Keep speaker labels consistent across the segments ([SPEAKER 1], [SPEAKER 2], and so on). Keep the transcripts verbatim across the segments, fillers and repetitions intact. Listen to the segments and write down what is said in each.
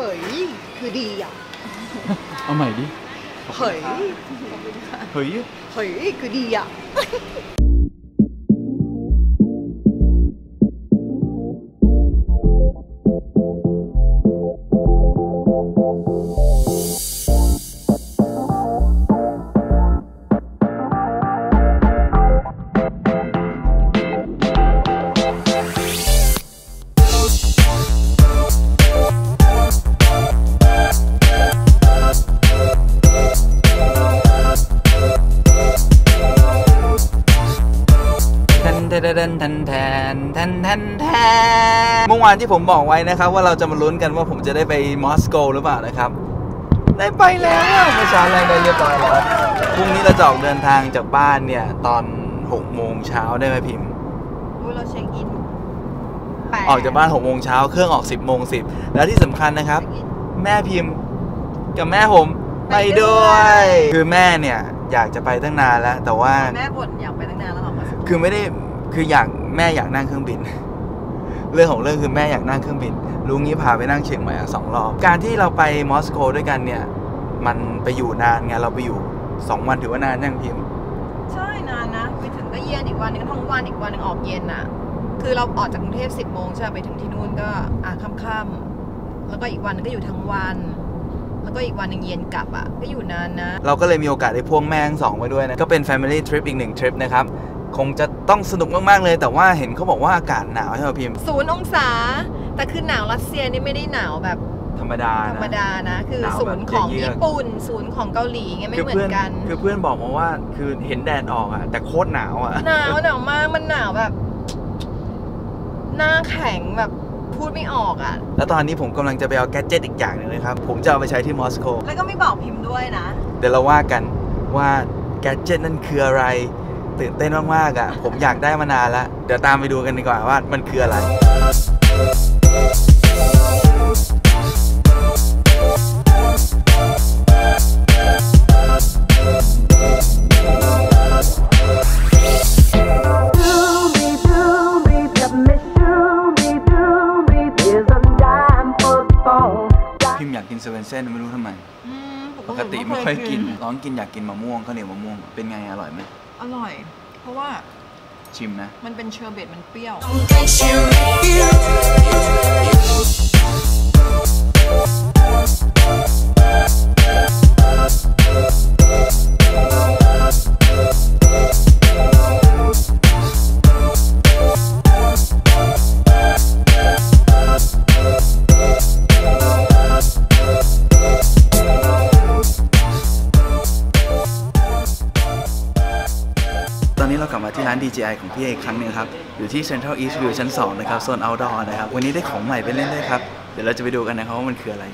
[SPEAKER 1] ฮ้ยคือดีอ่ะ
[SPEAKER 2] เอาใหม่ดิ
[SPEAKER 1] เฮ้ย
[SPEAKER 2] เฮ้ย
[SPEAKER 1] เฮ้ยคือดีอ่ะ
[SPEAKER 2] แทนแทนแทนแทนแทนแทนเมื่อวานที่ผมบอกไว้นะครับว่าเราจะมาลุ้นกันว่าผมจะได้ไปมอสโกหรือเปล่านะครับได้ไปแล้วเมื่อเช้าแรงได้เรียบร้อยแล้วพรุ่งนี้เราจะออกเดินทางจากบ้านเนี่ยตอนหกโมงเช้าได้ไหมพิมพ์
[SPEAKER 1] เราเช็คอิน
[SPEAKER 2] ออกจากบ้านหกโมงเช้าเครื่องออกสิบโมงสิบแล้วที่สำคัญนะครับแม่พิมพ์กับแม่ผมไปด้วยคือแม่เนี่ยอยากจะไปตั้งนานแล้วแต่ว่า
[SPEAKER 1] แม่บ่นอยากไปตั้งนานแล้วหรอ
[SPEAKER 2] คือไม่ได้คืออยากแม่อยากนั่งเครื่องบินเรื่องของเรื่องคือแม่อยากนั่งเครื่องบินลุงนี้พาไปนั่งเชียงใหม่สองรอบการที่เราไปมอสโกด้วยกันเนี่ยมันไปอยู่นานไงเราไปอยู่สองวันถือว่านานยังพิมพ์
[SPEAKER 1] ใช่นานนะไปถึงก็เย็นอีกวันนึงทั้งวันอีกวันนึงออกเย็นอ่ะคือเราออกจากกรุงเทพสิบโมงใช่ไปถึงที่นู่นก็อ่ะค่ำๆแล้วก็อีกวันนึงก็อยู่ทั้งวันแล้วก็อีกวันนึงเย็นกลับอ่ะก็อยู่นานนะ
[SPEAKER 2] เราก็เลยมีโอกาสได้พ่วงแม่ทั้งสองไปด้วยนะก็เป็น Family Trip อีกหนึ่งทริปนะครับคงจะต้องสนุกมากๆเลยแต่ว่าเห็นเขาบอกว่าอากาศหนาวใช่ไหมพิมพ์
[SPEAKER 1] ศูนย์องศาแต่คือหนาวรัสเซียนี่ไม่ได้หนาวแบบ
[SPEAKER 2] ธรรมดา
[SPEAKER 1] ธรรมดานะคือศูนย์ของญี่ปุ่นศูนย์ของเกาหลีไงไม่เหมือนกัน
[SPEAKER 2] คือเพื่อนบอกมาว่าคือเห็นแดดออกอะแต่โคตรหนาวอะ
[SPEAKER 1] หนาวหนาวมากมันหนาวแบบหน้าแข็งแบบพูดไม่ออกอะ
[SPEAKER 2] แล้วตอนนี้ผมกำลังจะไปเอาแกดเจ็ตอีกอย่างนึงเลยครับผมจะเอาไปใช้ที่มอสโก
[SPEAKER 1] แล้วก็ไม่บอกพิมพ์ด้วยนะ
[SPEAKER 2] เดี๋ยวเราว่ากันว่าแกดเจ็ตนั่นคืออะไรตื่นเต้นมากๆอ่ะผมอยากได้มานานแล้วเดี๋ยวตามไปดูกันดีกว่าว่ามันคืออะไรพิมอยากกินเซเว่นเซ่นไม่รู้ทำไมปกติไม่ค่อยกินร้องกินอยากกินมะม่วงข้าวเหนียวมะม่วงเป็นไงอร่อยไหม
[SPEAKER 1] อร่อยเพราะว่า
[SPEAKER 2] ชิมนะ
[SPEAKER 1] มันเป็นเชอร์เบตมันเปรี้ยว
[SPEAKER 2] เรากลับมาที่ร้าน ดี เจ ไอ ของพี่เอกครั้งนึงครับอยู่ที่ Central East View ชั้นสองนะครับโซน Outdoor นะครับวันนี้ได้ของใหม่ไปเล่นด้วยครับเดี๋ยวเราจะไปดูกันนะครับว่ามันคืออะไร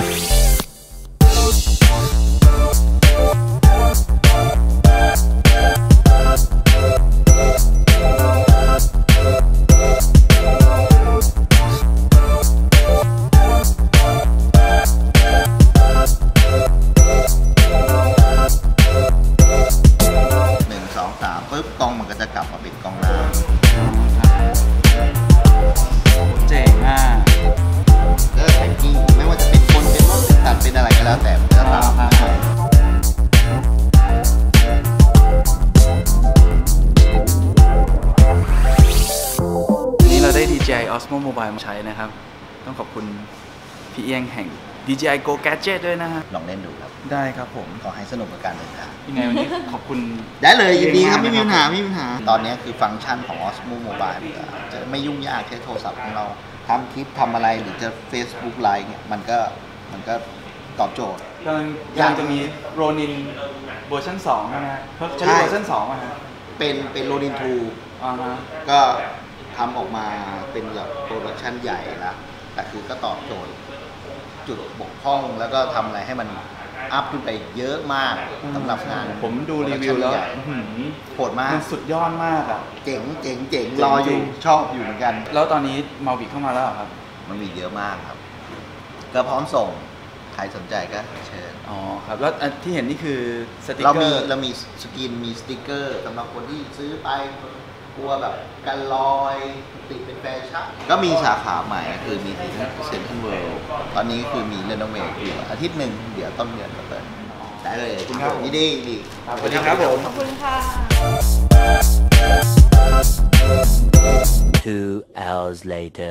[SPEAKER 3] กล้องมันก็จะกลับมาเป็นกล้องหน้า
[SPEAKER 2] เจ๋งอ่ะ
[SPEAKER 3] ก็แท็กกิ้งไม่ว่าจะเป็นคนเป็นรถเป็นตัดเป็นอะไรก็แล้วแต่มันจะตามมา
[SPEAKER 2] วันนี้เราได้ ดี เจ ไอ Osmo Mobile มาใช้นะครับต้องขอบคุณพี่เอียงแห่ง ดี เจ ไอ Go Gadget ด้วยนะฮะ
[SPEAKER 3] ลองเล่นดูครับ
[SPEAKER 2] ได้ครับผม
[SPEAKER 3] ขอให้สนุกกับการเดินทาง
[SPEAKER 2] ยังไงวันนี้ขอบคุณ
[SPEAKER 3] ได้เลยยินดีครับไม่มีปัญหาไม่มีปัญหาตอนนี้คือฟังก์ชันของ Osmo Mobile จะไม่ยุ่งยากใช้โทรศัพท์ของเราทำคลิปทำอะไรหรือจะ Facebook Live เนี่ยมันก็มันก็ตอบโจทย์
[SPEAKER 2] ยังจะมีโรนินเวอร์ชันสองนะฮะใช้เวอร์ชันสองนะฮะ
[SPEAKER 3] เป็นเป็นโรนินทู
[SPEAKER 2] อ่าฮะ
[SPEAKER 3] ก็ทำออกมาเป็นแบบโปรดักชันใหญ่ละแต่คือก็ตอบโจทย์จุดบกพร่องแล้วก็ทำอะไรให้มันอัพขึ้นไปเยอะมากสำหรับงาน
[SPEAKER 2] ผมดูรีวิวแล้ว
[SPEAKER 3] โหดมาก
[SPEAKER 2] มันสุดยอดมากอ่ะ
[SPEAKER 3] เจ๋งเจ๋งเจ๋งรออยู่ชอบอยู่เหมือนกัน
[SPEAKER 2] แล้วตอนนี้มาวิกเข้ามาแล้วครับ
[SPEAKER 3] มันมีเยอะมากครับก็พร้อมส่งใครสนใจก็เชิญ
[SPEAKER 2] อ๋อครับแล้วที่เห็นนี่คือสติ๊กเกอร์
[SPEAKER 3] เรามีเรามีสกรีนมีสติ๊กเกอร์สำหรับคนที่ซื้อไปกลัวแบบกันลอยติดเป็นแฟชั่นก็มีสาขาใหม่คือมีที่เซ็นทรัลเวิลด์ตอนนี้คือมีเรโนเวทอยู่อาทิตย์หนึ่งเดี๋ยวต้นเดือนก็เปิดได้เลยคุณครับนี่ดีดีสวัสดีครับผม
[SPEAKER 1] ขอบคุณค่ะ
[SPEAKER 4] Two hours later.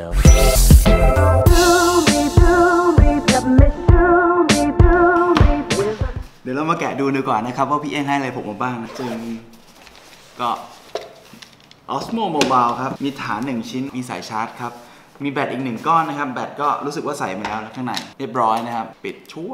[SPEAKER 2] เดี๋ยวเรามาแกะดูดีกว่านะครับว่าพี่เอ็งให้อะไรผมมาบ้างจึงก็ Osmo Mobile ครับมีฐานหนึ่งชิ้นมีสายชาร์จครับมีแบตอีกหนึ่งก้อนนะครับแบตก็รู้สึกว่าใส่มาแล้วข้างในเรียบร้อยนะครับปิดชั่ว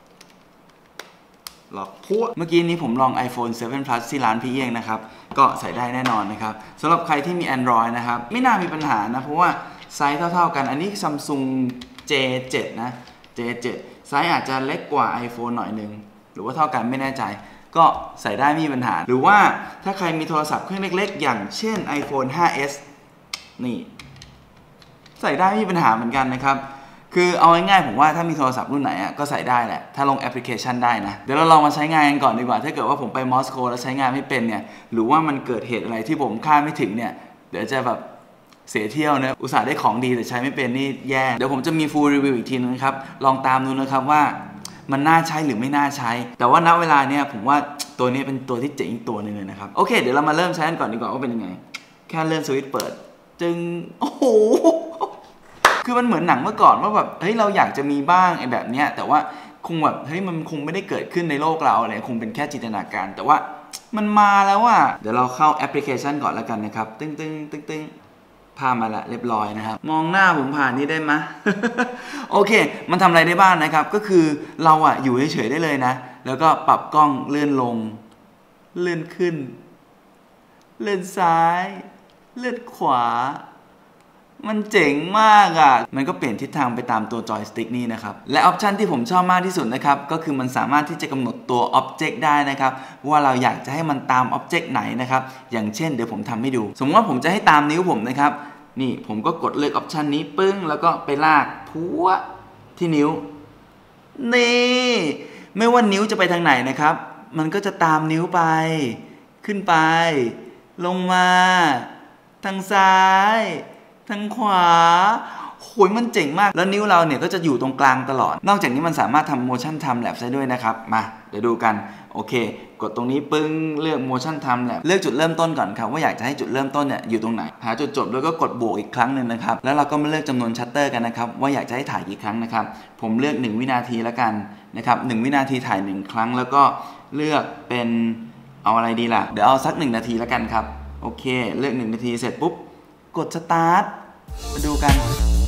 [SPEAKER 2] ล็อกพัวเมื่อกี้นี้ผมลอง iPhone เซเว่น Plus ที่ร้านพี่เอียงนะครับก็ใส่ได้แน่นอนนะครับสำหรับใครที่มี Android นะครับไม่น่ามีปัญหานะเพราะว่าไซส์เท่าๆกันอันนี้ Samsung เจ เซเว่น นะ เจ เซเว่น ไซส์อาจจะเล็กกว่า iPhone หน่อยนึงหรือว่าเท่ากันไม่แน่ใจก็ใส่ได้ไม่มีปัญหาหรือว่าถ้าใครมีโทรศัพท์เครื่องเล็กๆอย่างเช่น iPhone ไฟว์ เอส นี่ใส่ได้ไม่มีปัญหาเหมือนกันนะครับคือเอาง่ายๆผมว่าถ้ามีโทรศัพท์รุ่นไหนอ่ะก็ใส่ได้แหละถ้าลงแอปพลิเคชันได้นะเดี๋ยวเราลองมาใช้งานกันก่อนดีกว่าถ้าเกิดว่าผมไปมอสโกแล้วใช้งานไม่เป็นเนี่ยหรือว่ามันเกิดเหตุอะไรที่ผมคาดไม่ถึงเนี่ยเดี๋ยวจะแบบเสียเที่ยวนะอุตส่าห์ได้ของดีแต่ใช้ไม่เป็นนี่แย่เดี๋ยวผมจะมีฟูลรีวิวอีกทีนึงครับลองตามดูนะครับว่ามันน่าใช้หรือไม่น่าใช้แต่ว่าณเวลาเนี่ยผมว่าตัวนี้เป็นตัวที่เจ๋งอีกตัวนึงเลยนะครับโอเคเดี๋ยวเรามาเริ่มใช้กันก่อนดีกว่าว่าเป็นยังไงแค่เลื่อนสวิตช์เปิดจึงโอ้โหคือมันเหมือนหนังเมื่อก่อนว่าแบบเฮ้ยเราอยากจะมีบ้างไอ้แบบเนี้ยแต่ว่าคงแบบเฮ้ยมันคงไม่ได้เกิดขึ้นในโลกเราอะไรคงเป็นแค่จินตนาการแต่ว่ามันมาแล้วอ่ะเดี๋ยวเราเข้าแอปพลิเคชันก่อนแล้วกันนะครับตึ้งตึ้งตึ้งตึ้งพามาละเรียบร้อยนะครับมองหน้าผมผ่านนี้ได้ไหม โอเคมันทำอะไรได้บ้างนะครับก็คือเราอ่ะอยู่เฉยๆได้เลยนะแล้วก็ปรับกล้องเลื่อนลงเลื่อนขึ้นเลื่อนซ้ายเลื่อนขวามันเจ๋งมากอ่ะมันก็เปลี่ยนทิศทางไปตามตัวจอยสติ๊กนี่นะครับและออปชันที่ผมชอบมากที่สุดนะครับก็คือมันสามารถที่จะกำหนดตัวอ็อบเจกต์ได้นะครับว่าเราอยากจะให้มันตามอ็อบเจกต์ไหนนะครับอย่างเช่นเดี๋ยวผมทำให้ดูสมมติว่าผมจะให้ตามนิ้วผมนะครับนี่ผมก็กดเลือกออปชันนี้ปึ้งแล้วก็ไปลากพัวที่นิ้วนี่ไม่ว่านิ้วจะไปทางไหนนะครับมันก็จะตามนิ้วไปขึ้นไปลงมาทางซ้ายทางขวาโหยมันเจ๋งมากแล้วนิ้วเราเนี่ยก็จะอยู่ตรงกลางตลอดนอกจากนี้มันสามารถทำ motion time lapse ได้ด้วยนะครับมาเดี๋ยวดูกันโอเคกดตรงนี้ปึ้งเลือก motion time lapse เลือกจุดเริ่มต้นก่อนครับว่าอยากจะให้จุดเริ่มต้นเนี่ยอยู่ตรงไหนหาจุดจบแล้วก็กดบวกอีกครั้งหนึ่งนะครับแล้วเราก็มาเลือกจำนวนชัตเตอร์กันนะครับว่าอยากจะให้ถ่ายกี่ครั้งนะครับผมเลือกหนึ่งวินาทีแล้วกันนะครับหนึ่งวินาทีถ่ายหนึ่งครั้งแล้วก็เลือกเป็นเอาอะไรดีล่ะเดี๋ยวเอาสักหนึ่งนาทีแล้วกันครับโอเคเลือกหนึ่งนาทีเสร็จปุ๊บกดสตาร์ทมาดูกัน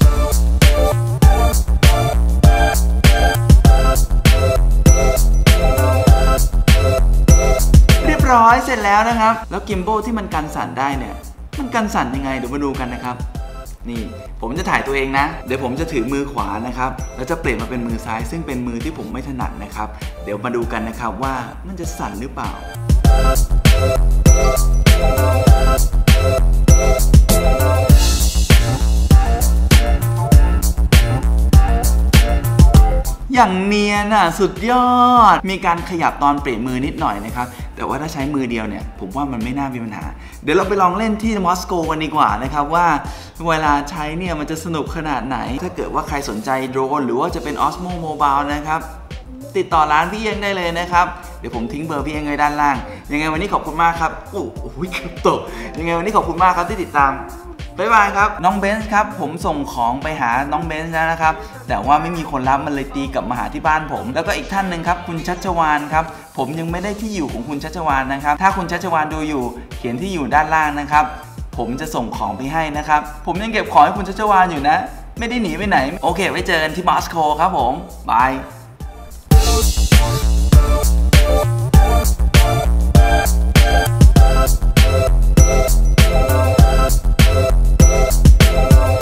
[SPEAKER 2] เรียบร้อยเสร็จแล้วนะครับแล้วกิมโบที่มันกันสั่นได้เนี่ยมันกันสั่นยังไงเดี๋ยวมาดูกันนะครับนี่ผมจะถ่ายตัวเองนะเดี๋ยวผมจะถือมือขวานะครับแล้วจะเปลี่ยนมาเป็นมือซ้ายซึ่งเป็นมือที่ผมไม่ถนัดนะครับเดี๋ยวมาดูกันนะครับว่ามันจะสั่นหรือเปล่าอย่างเนียนอ่ะสุดยอดมีการขยับตอนเปลี่ยนมือนิดหน่อยนะครับแต่ว่าถ้าใช้มือเดียวเนี่ยผมว่ามันไม่น่ามีปัญหาเดี๋ยวเราไปลองเล่นที่มอสโกกันดีกว่านะครับว่าเวลาใช้เนี่ยมันจะสนุกขนาดไหนถ้าเกิดว่าใครสนใจโดรนหรือว่าจะเป็น Osmo Mobile นะครับติดต่อร้านพี่เอียงได้เลยนะครับเดี๋ยวผมทิ้งเบอร์พี่เอียงไว้ด้านล่างยังไงวันนี้ขอบคุณมากครับโอ้โหเกือบตกยังไงวันนี้ขอบคุณมากครับที่ติดตามบ๊ายบายครับน้องเบนซ์ครับผมส่งของไปหาน้องเบนซ์แล้วนะครับแต่ว่าไม่มีคนรับมันเลยตีกลับมาหาที่บ้านผมแล้วก็อีกท่านหนึ่งครับคุณชัชวาลครับผมยังไม่ได้ที่อยู่ของคุณชัชวาลนะครับถ้าคุณชัชวาลดูอยู่เขียนที่อยู่ด้านล่างนะครับผมจะส่งของไปให้นะครับผมยังเก็บของให้คุณชัชวาลอยู่นะไม่ได้หนีไปไหนโอเคไว้เจอกันที่มอสโกครับผมบาย